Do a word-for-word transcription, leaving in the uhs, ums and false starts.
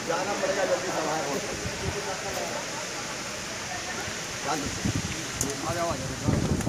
जाना पड़ेगा जल्दी सवार हो। आ जाओ आ जाओ।